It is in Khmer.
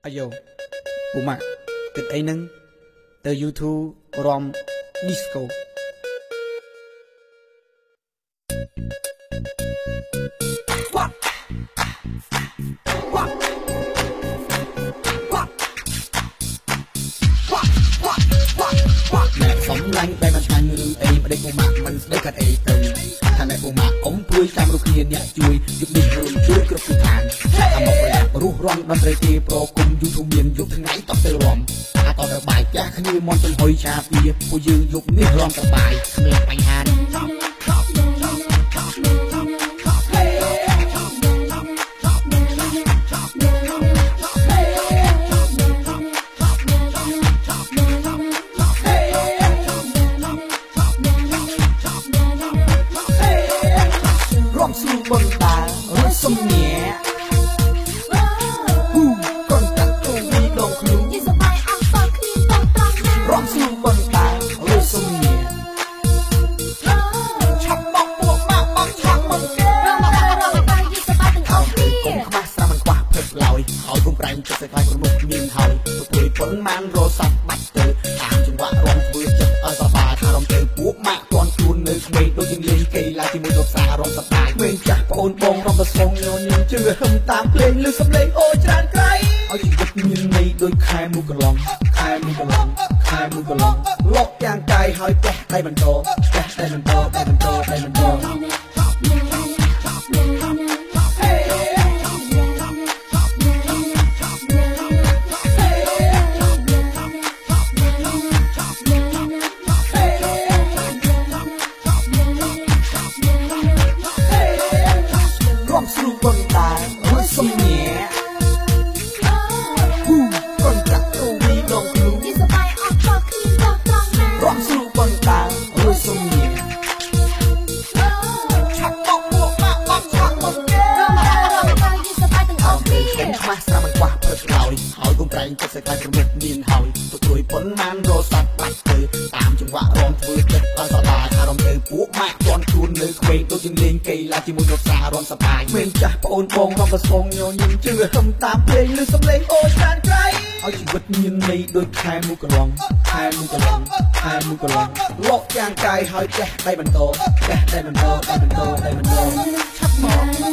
អាយ៉ូពូម៉ាក់គិតអីហ្នឹងទៅ YouTube រំ disco សំឡាញ់តែមិនឆ្ងាញ់ឬអីប្តីពូម៉ាក់មិនស្ដីកាត់អីទៅថាណែពូម៉ាក់អ៊ំព្រួយចាំរូបគ្នាអ្នកជួយយុគនេះរួមជួយគ្រប់ទិសខាងអាមកប្រយ័ត្នរស់រំតន្ត្រីទេប្រគុំ YouTube មានយុគថ្ងៃតទៅរំអាតទៅបាយចាស់គ្នាមន់ចំហុយឆាពីពួកយើងយុគនេះរំសបាយគ្មានបញ្ហាបងតារស់សំញាកូនតាទូវីដងខ្លួនយីសបាយអត់សល់គ្នាតត្រង់ណារំស្នូបងតារស់សំញាឆាប់មកពួកម៉ាក់បងឆាប់មកគេរំបាយយីសបាយទាំងអស់គ្នាកុំខ្វះស្រាមិនខ្វះព្រឹកឡើយហើយគុំប្រែងចិត្តសេចក្ដីប្រមុខមានហើយទទួលប៉ុនម៉ានរស័ព្ទបាច់ទៅតាមចង្វាក់រំធ្វើចិត្តឲ្យសបាយថារំទៅពួកម៉ាក់ទាន់ខ្លួននៅក្មេងដូចជាលេងកីឡាជាមួយរកសាររំសបាយក្មេងចាស់បងបងរំប្រសងញញឹមជឿហឹមតាមភ្លេងលឺសំឡេងអូច្រើនក្រៃឲ្យជីវិតមានន័យដូចខែមួយកន្លងខែមួយកន្លងខែមួយកន្លងលោកយ៉ាងកាយហើយផ្ទះដៃបន្តផ្ទះដៃបន្តដៃបន្តដៃបន្តបងតារស់សំញាកូនតាទូវីដងខ្លួនយីសបាយអត់ដល់គ្នាតត្រង់ណារំស្នូបងតារស់សំញាឆាប់មកពួកម៉ាក់បងឆាប់មកគេរំបាយយីសបាយទាំងអស់គ្នាខ្ញុំខ្មាស់ស្រាមិនខ្វះព្រឹកឡើយហើយគុំប្រែងចិត្តសេចក្ដីប្រមុខមានហើយទទួលប៉ុនម៉ានរស័ព្ទបាច់ទៅតាមចង្វាក់រំធ្វើចិត្តឲ្យសប្បាយអារម្មណ៍ទៅពួកម៉ាក់ទាន់ខ្លួននៅក្មេងដូចជាលេងកីឡាជាមួយរកសាររំសប្បាយក្មេងចាស់បងបងរំប្រសងញញឹមជឿហឹមតាមភ្លេងលឺសំឡេងអូច្រើនក្រៃឲ្យជីវិតមានន័យដូចខែមួយកន្លងខែមួយកន្លងខែមួយកន្លងលោកយ៉ាងកាយហើយផ្ទះដៃបន្តផ្ទះដៃបន្តដៃបន្តដៃបន្តឆាប់មក